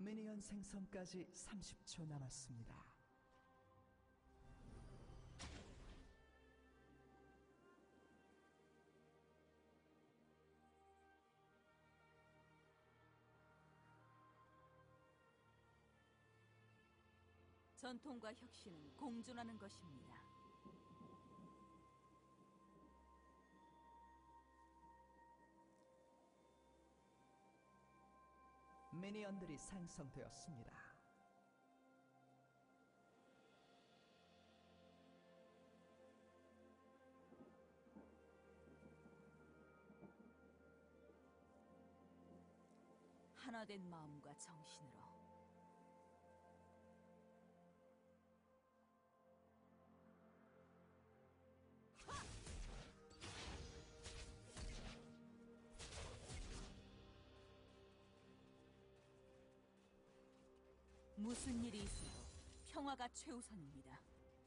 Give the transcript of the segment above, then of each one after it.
미니언 생성까지 30초 남았습니다. 전통과 혁신은 공존하는 것입니다. 미니언들이 생성되었습니다. 하나된 마음과 정신으로 무슨 일이 있어도 평화가 최우선입니다.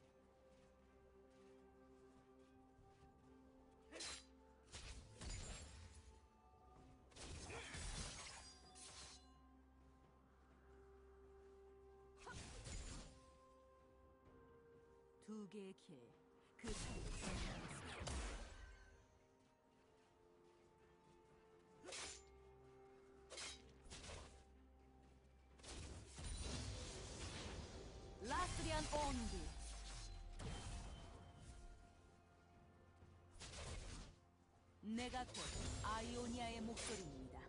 두 개의 길, 그 사이를 선택하겠습니다. 라스리안 온디. 내가 곧 아이오니아의 목소리입니다.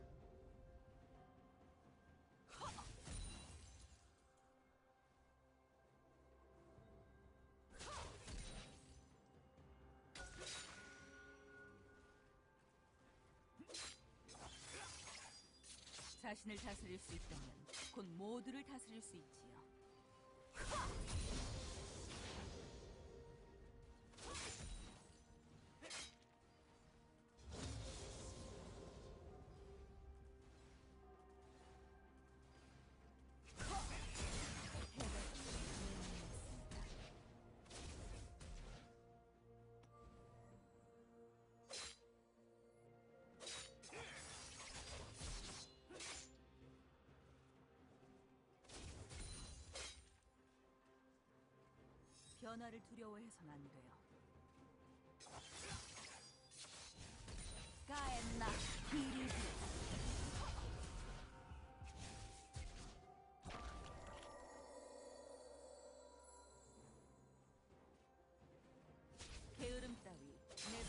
자신을 다스릴 수 있다면 곧 모두를 다스릴 수 있지요. 변화를 두려워해선 안 돼요. 가엔나 기리드. 게으름 따위 내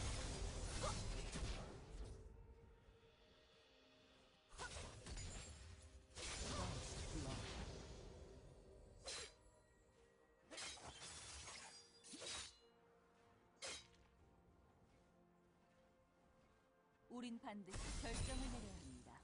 우린 반드시 결정을 내려야 합니다.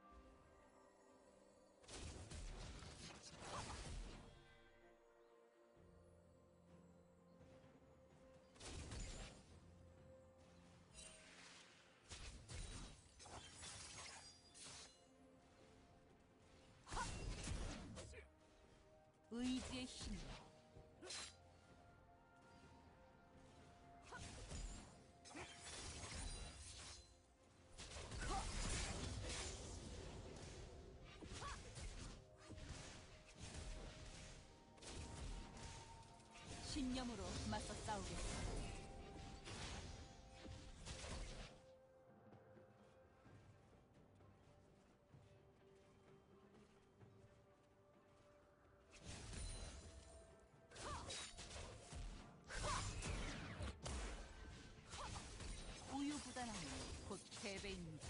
의지의 힘으로 신념으로 맞서 싸우겠습니다. 우유부단함은 곧 패배입니다.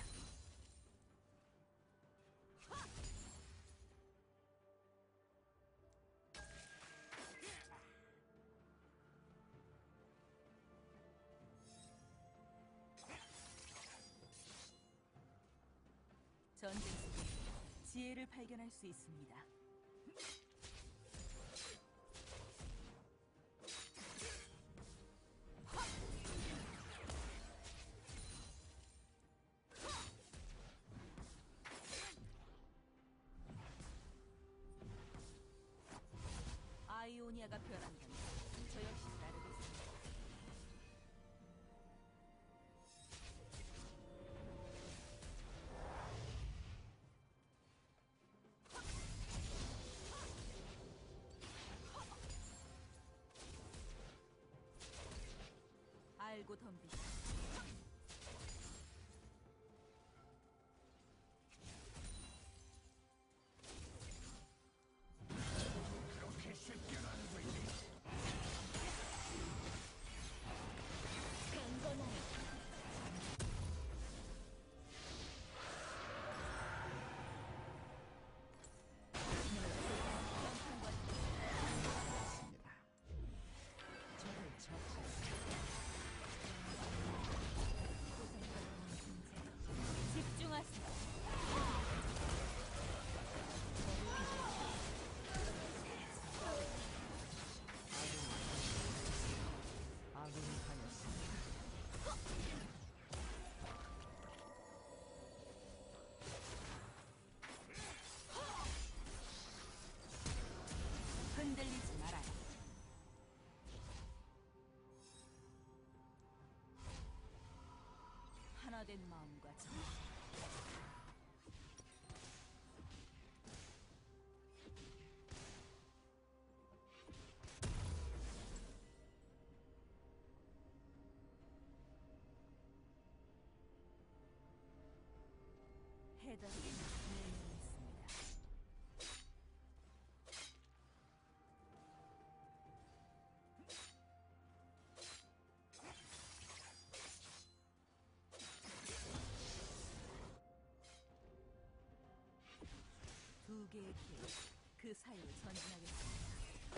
전쟁 속에서 지혜를 발견할 수 있습니다. 아이오니아가 변한다면 저 역시 따르겠습니다. 알고 덤비다. 있습니다. 적을 처치했습니다. 집중하세요. 아군이 당했습니다. 흔들리지 말아요. 하나된 마음과 정신. 해답이 내면에 있습니다. 두 개의 길, 그 사이로 전진하겠습니다.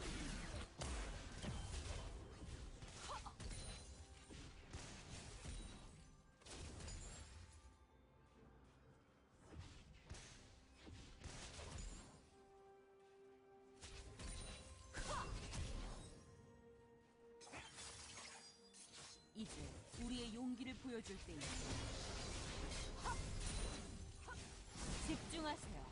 이제 우리의 용기를 보여줄 때입니다. 집중하세요.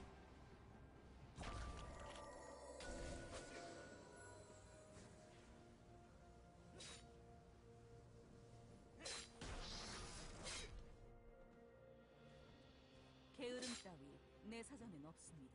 게으름 따위 내 사전엔 없습니다.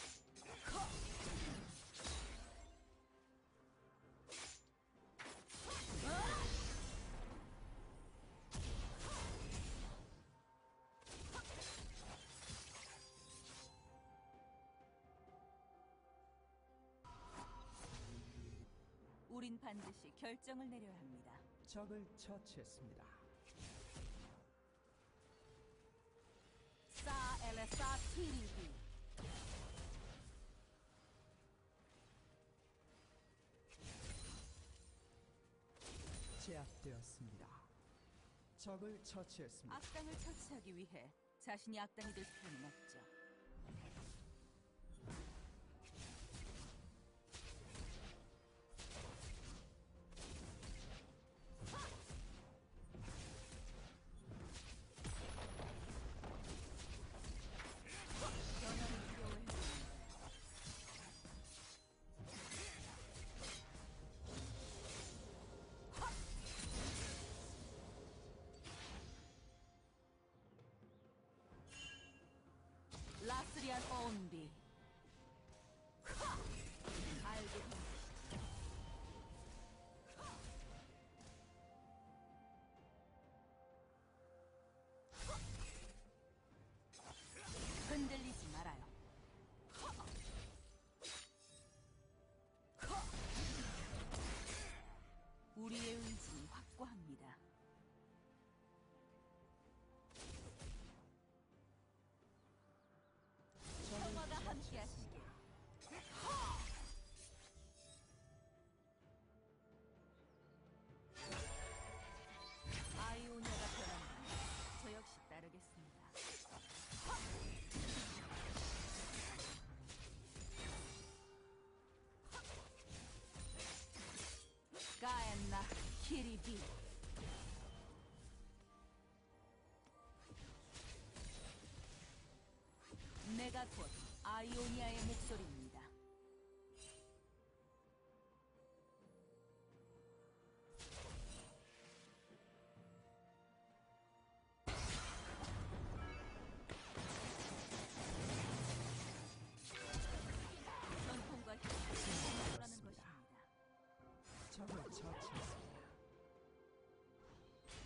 우린 반드시 결정을 내려야 합니다. 적을 처치했습니다. 사 엘레사 티리비. 제압되었습니다. 적을 처치했습니다. 악당을 처치하기 위해 자신이 악당이 될 필요는 없죠. 변화를 두려워해 라스리안 온비. 알고 흔들리지 말아요. 우리의 의지는 확고합니다. 평화가 함께하시길. 아이오니아가 변한다. 저 역시 따르겠습니다. 가엔나 키리비. 내가 곧 아이오니아의 목소리입니다. 전통과 힘을 라는 것입니다. 적을 처치했습니다.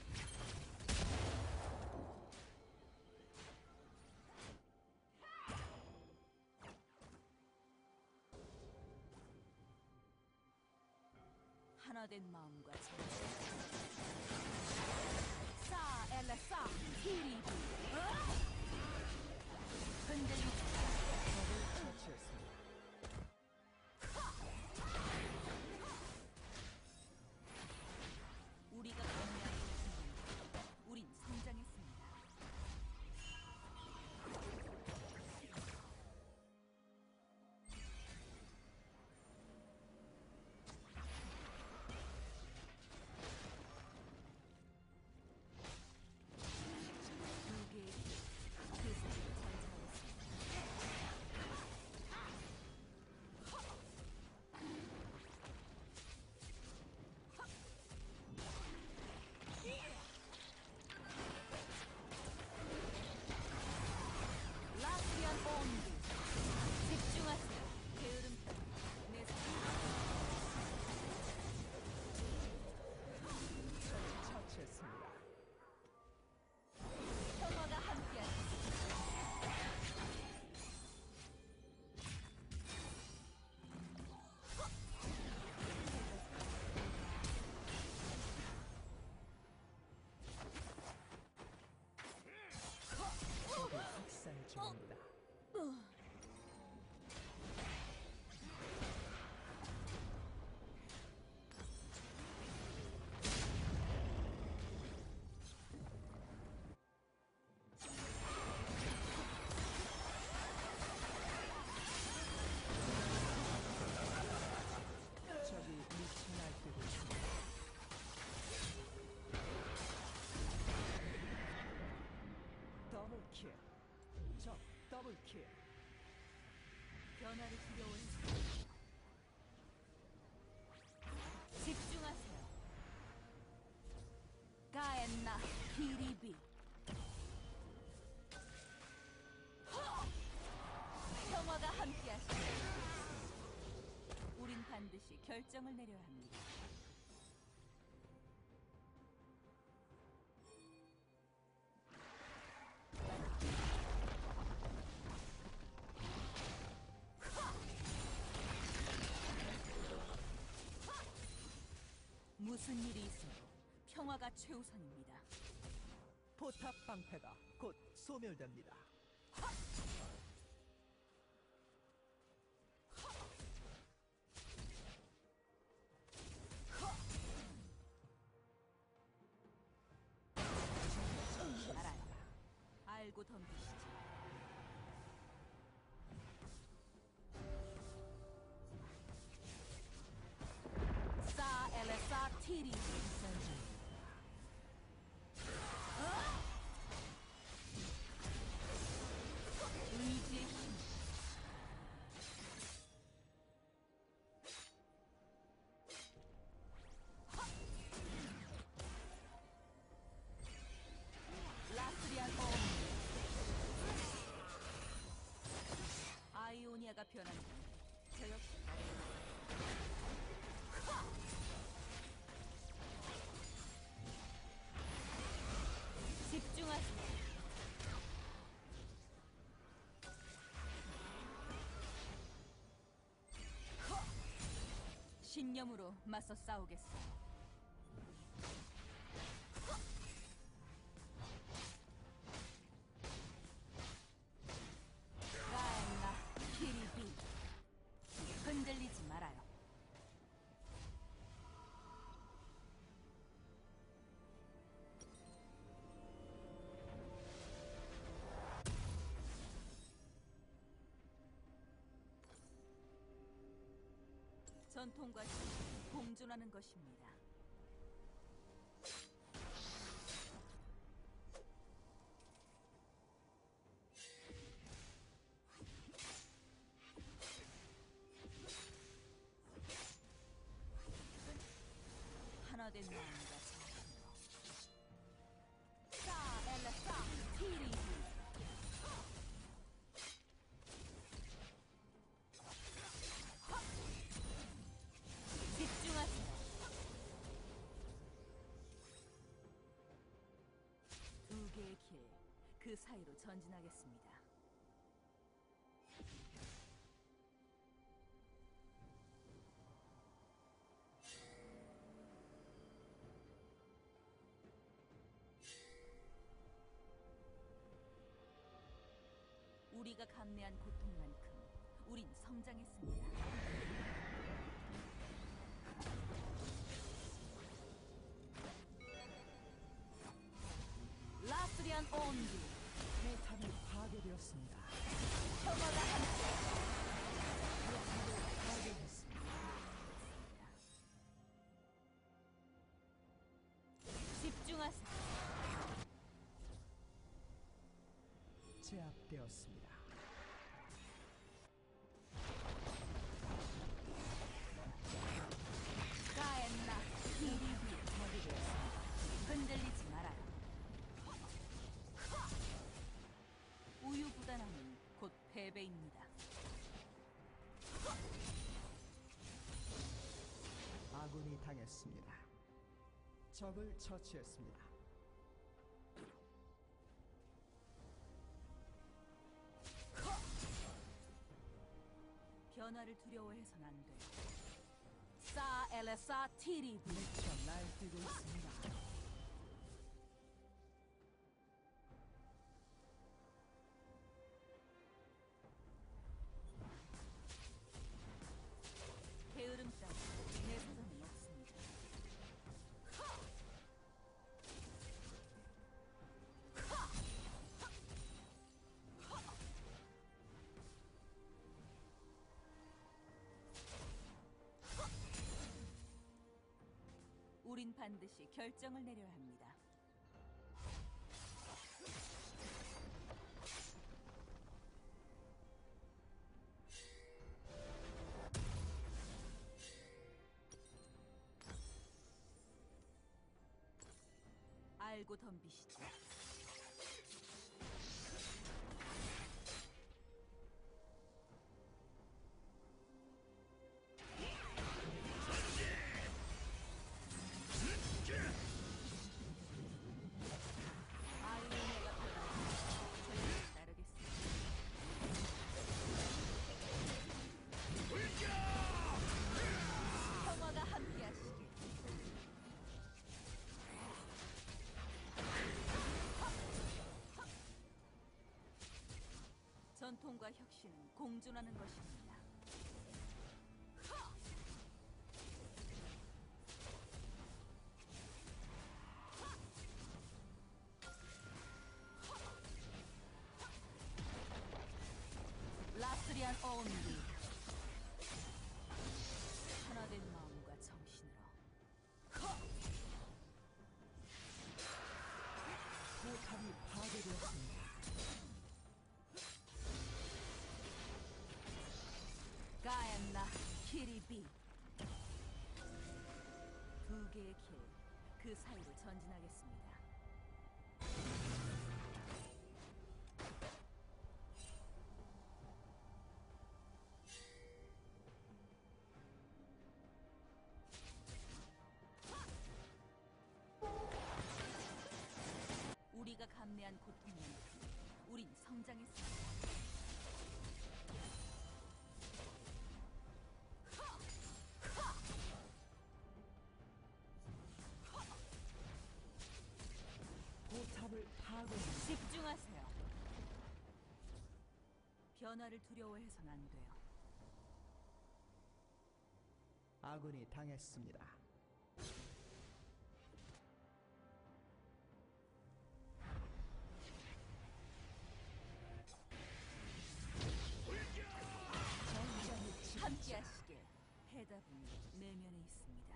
하나된 마음과 싸 엘레싸 히리비 흔들리지 적을 처치했습니다. 우리가 건강했습니다. 우린 성장했습니다. 두 개의 그 사이를 전진하였습니다. 라스리안 온드 집중하세요. 게으름 따위 내 적을 처치했습니다. 평화가 함께하시오. 적을 학살 중입니다. 적이 미쳐 날뛰고 있습니다. 더블킬. 적 더블킬. 변화를 두려워해서 집중하세요. 가엔나 히리비 평화가 함께하시오. 우린 반드시 결정을 내려야 합니다. 무슨 일이 있어도 평화가 최우선입니다. 포탑 방패가 곧 소멸됩니다. 알아요. 알고 덤비시지. 싸 엘레싸 티리 의지의 힘 라스리안 온 아이오니아가 변한다. 저 역시 집중하세요. 신념으로 맞서 싸우겠어. 가엔나 키리비 흔들리지 말아요. 전통과 신이 공존하는 것입니다. 하나된 마음과 정신으로 싸 엘레싸 티리비 집중하세요. 두 개의 길, 그 사이로 전진하겠습니다. 우리가 감내한 고통만큼 우린 성장했습니다. 라스리안 온디 포탑이 파괴되었습니다. 평화가 함께 포탑을 파괴했습니다. 집중하세요. 제압되었습니다. 가엔나 히리비 파괴되었습니다. 흔들리지 말아요. 우유부단함은 곧 패배입니다. 아군이 당했습니다. 적을 처치했습니다. 변화를 두려워해선 안 돼요. 사 엘레사 티리비 미쳐 날뛰고 있습니다. 게으름 따위 내 사전은 없습니다. 우린 반드시 결정을 내려야 합니다. 알고 덤비시죠. 아이오니아가 저희를 따르겠습니다. 평화가 함께하시길. 전통과 혁신은 공존하는 것입니다. 라스리안 온디 하나된 마음과 정신으로 포탑이 파괴되었습니다. 가엔나 키리비 두 개의 길 그 사이로 전진하겠습니다. 우리가 감내한 고통만큼 우린 성장했습니다. 포탑을 파괴했습니다. 집중하세요. 변화를 두려워해선 안 돼요. 아군이 당했습니다. 전장의 지배자. 함께하시길. 해답은 내면에 있습니다.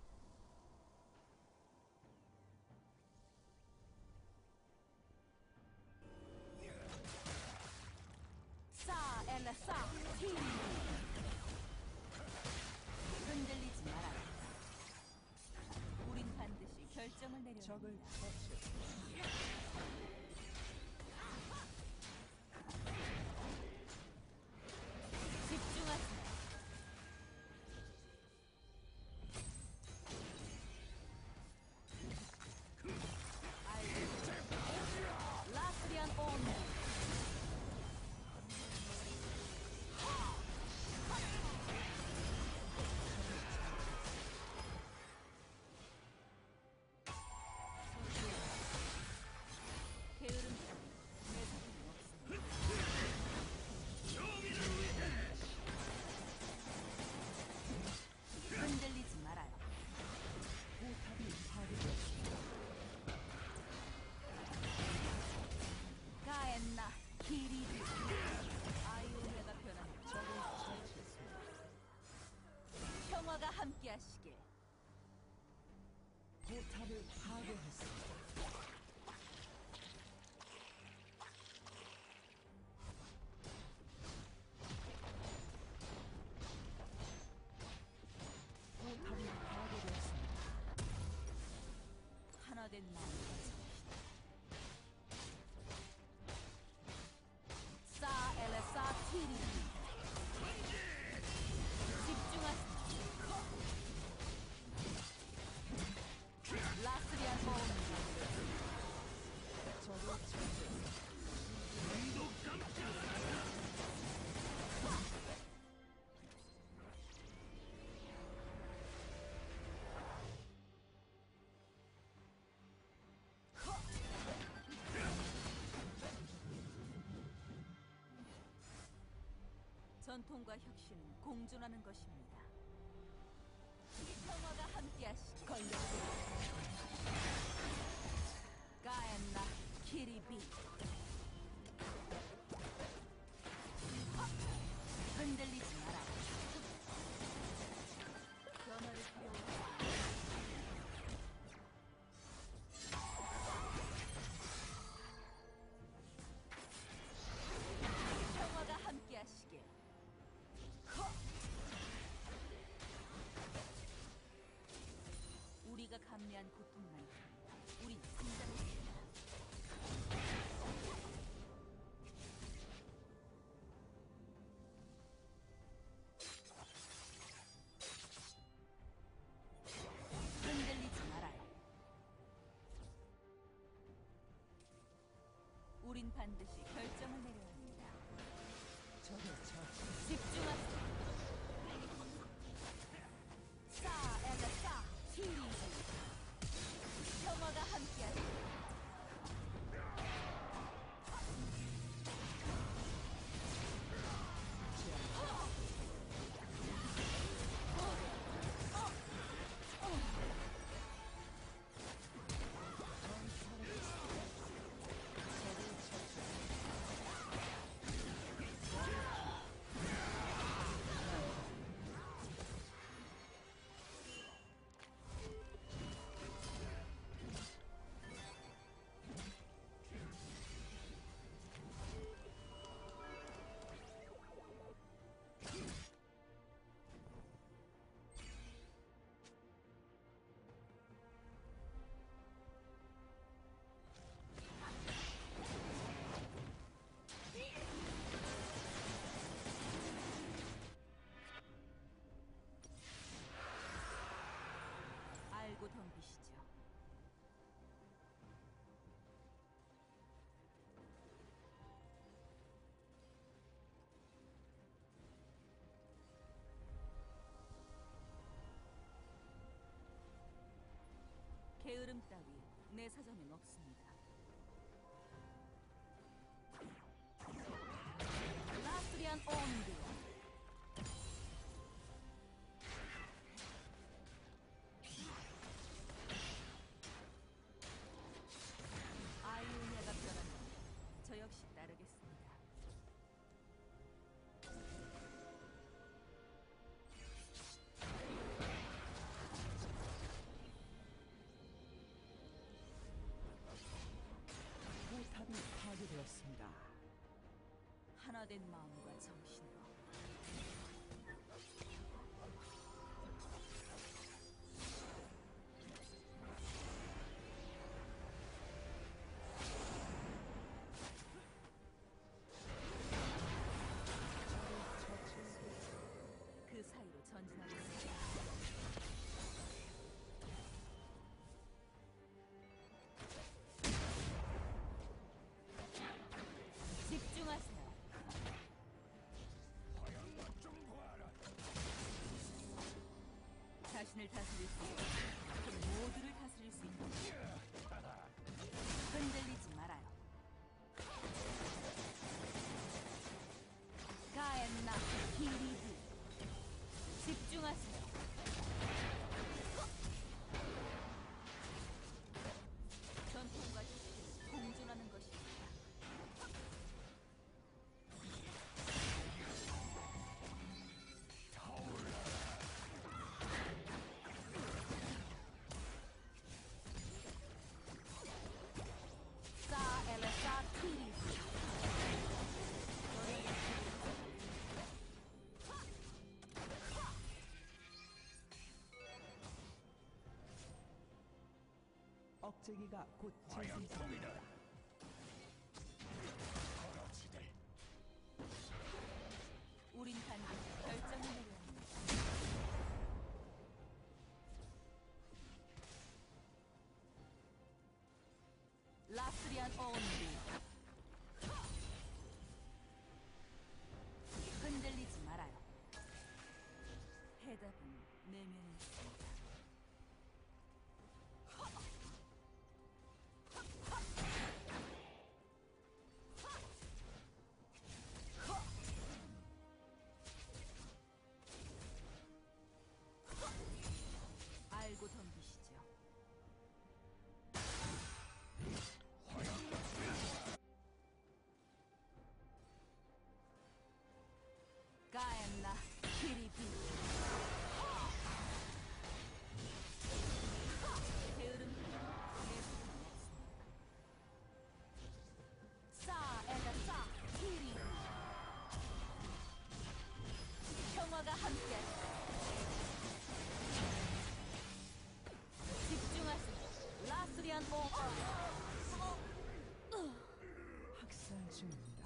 사 엘레사 티리 흔들리지 말아요. 우린 반드시 결정을 내려야 적을 합니다. 처치했습니다. 집중하세요. 알겠습니다. 라스리안 온디 함께하시길. 포탑을 파괴했습니다. 포탑이 파괴되었습니다. 하나된 마음과 정신. 사 엘레사 티리. 집중하세요. 라스리안 모험. 저도 처치했습니다. 전통과 혁신은 공존하는 것입니다. 평화가 함께하시길. 가엔나 키리비. 흔들리지 마라. 변화를 필요로. 평화가 함께하시길. 우리가 감내한 고통만큼 우린 승자입니다. 흔들리지 말아요. 우린 반드시 결정을 내려야 합니다. 저도 처치. 집중하세요. 사 엘레사 티리. 평화가 함께하시길. 알고 덤비시죠. 게으름 따위 내 사전엔 없습니다. 라스리안 온드. 아이오니아가 변한다면 저 역시 따르겠습니다. 포탑이 파괴되었습니다. 하나된 마음과 정신으로. 그 사이로 전진하겠습니다. 집중하세요. 억제기가 곧 재생됩니다. 우린 반드시 결정을 내려야 합니다. 라스리안 온리. 흔들리지 말아요. 해답은 내면에 있습니다. 알고 덤비시죠. 가엔나 키리비. 게으름 싸 에다 싸 키리. 평화가 함께. 집중하세요. 라스리안 오. 학살 중입니다.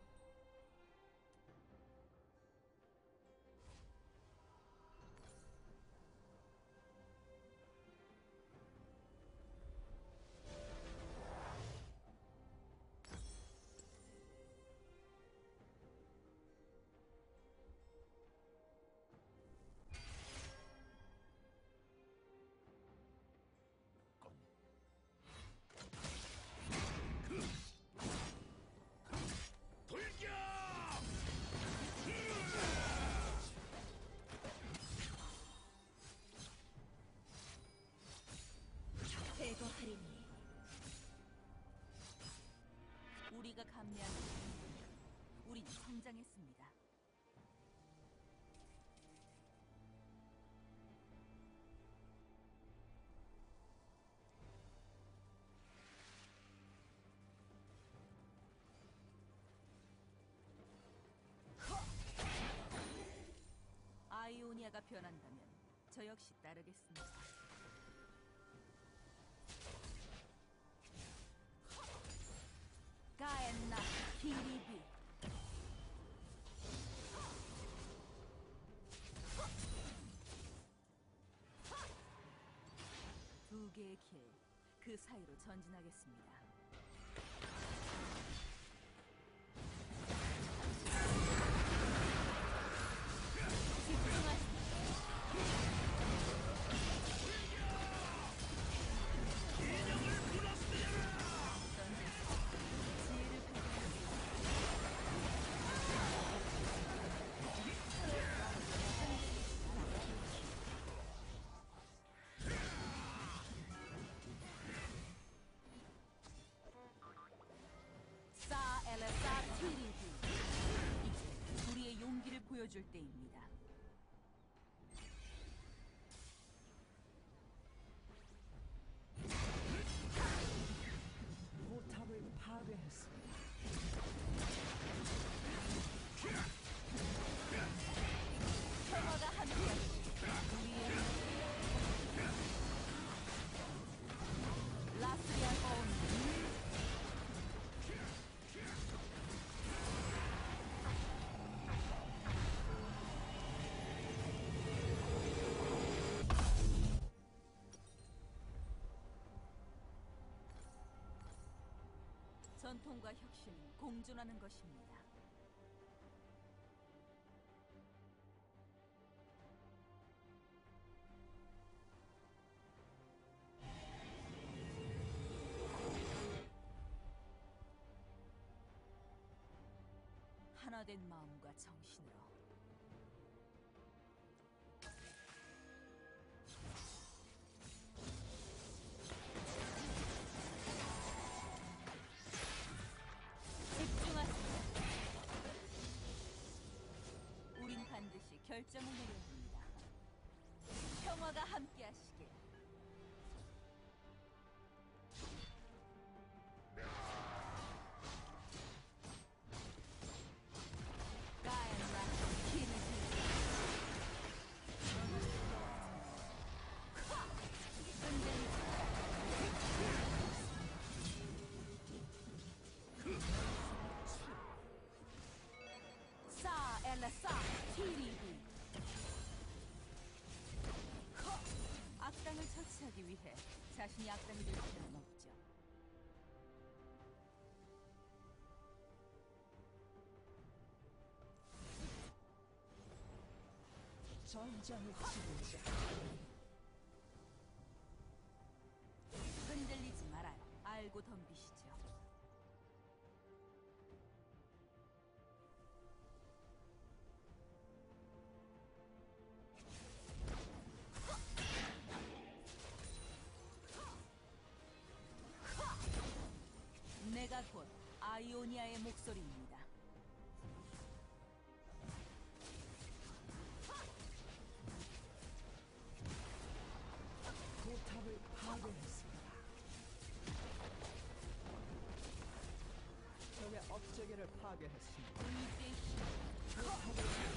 제거하리니. 우리가 감내하는 우린 성장했습니다. 아이오니아가 변한다면 저 역시 따르겠습니다. 가엔나 키리비. 두 개의 길, 그 사이로 전진하겠습니다. 싸 엘레사 티리비. 이제 우리의 용기를 보여줄 때입니다. 포탑을 파괴했습니다. 평화가 함께하시길. 우리의 라스리안 온. 전통과 혁신은 공존하는 것입니다. 하나된 마음과 정신으로. 집중하세요. 우린 반드시 결정을 내려야 합니다. 평화가 함께하시길. 가엔나 키리비. 흔들리지. 자신이 악당이 될 필요는 없죠. 전장의 지도자. 흔들리지 말아요. 알고 덤비시죠. 내가 곧 아이오니아의 목소리입니다. 포탑을 파괴했습니다. 적의 업체계를 파괴했습니다. 의지의 힘. 포탑을